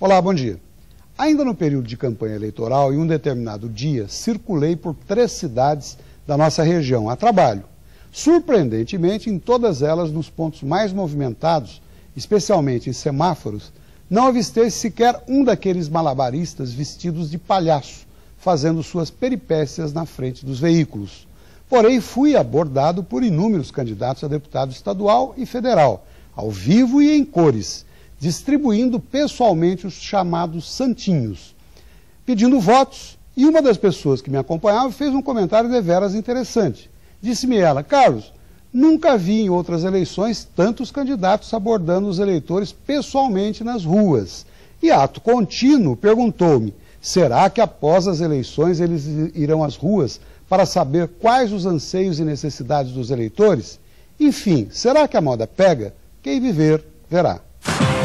Olá, bom dia. Ainda no período de campanha eleitoral, em um determinado dia, circulei por 3 cidades da nossa região a trabalho. Surpreendentemente, em todas elas, nos pontos mais movimentados, especialmente em semáforos, não avistei sequer um daqueles malabaristas vestidos de palhaço, fazendo suas peripécias na frente dos veículos. Porém, fui abordado por inúmeros candidatos a deputado estadual e federal, ao vivo e em cores, distribuindo pessoalmente os chamados santinhos, pedindo votos, e uma das pessoas que me acompanhava fez um comentário deveras interessante. Disse-me ela: Carlos, nunca vi em outras eleições tantos candidatos abordando os eleitores pessoalmente nas ruas. E, ato contínuo, perguntou-me: será que após as eleições eles irão às ruas para saber quais os anseios e necessidades dos eleitores? Enfim, será que a moda pega? Quem viver, verá.